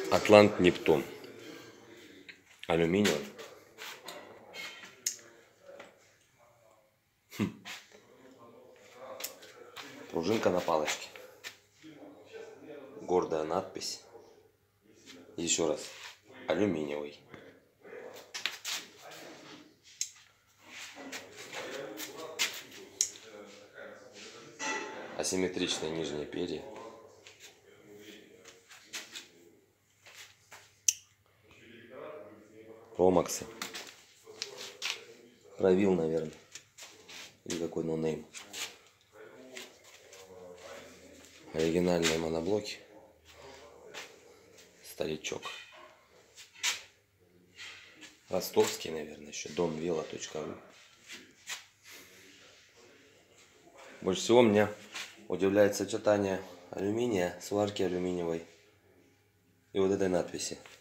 Атлант Нептун. Алюминиевый. Пружинка на палочке. Гордая надпись. Еще раз. Алюминиевый. Асимметричные нижние перья. Ромаксы. Равил, наверное. Или какой ноунейм. Оригинальные моноблоки. Старичок. Ростовский, наверное, еще. donvela.ru. Больше всего меня удивляет сочетание алюминия, сварки алюминиевой и вот этой надписи.